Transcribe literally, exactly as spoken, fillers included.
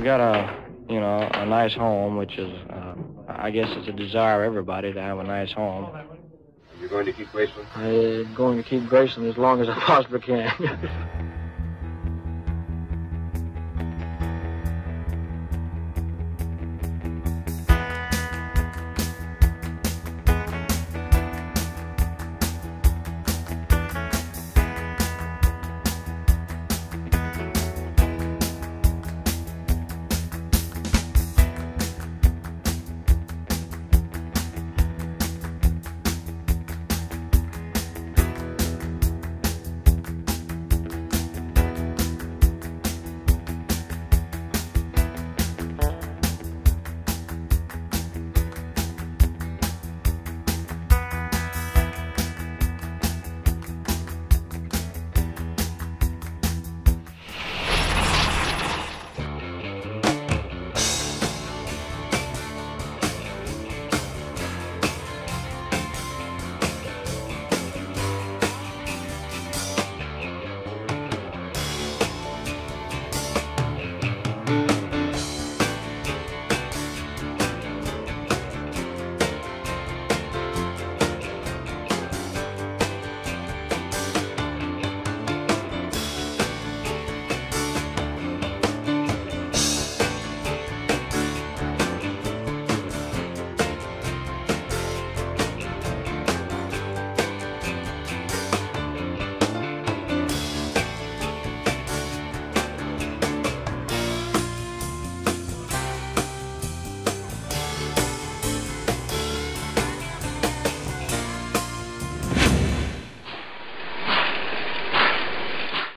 got a, you know, a nice home, which is, uh, I guess it's a desire of everybody to have a nice home. You're going to keep Graceland? I'm going to keep Graceland as long as I possibly can.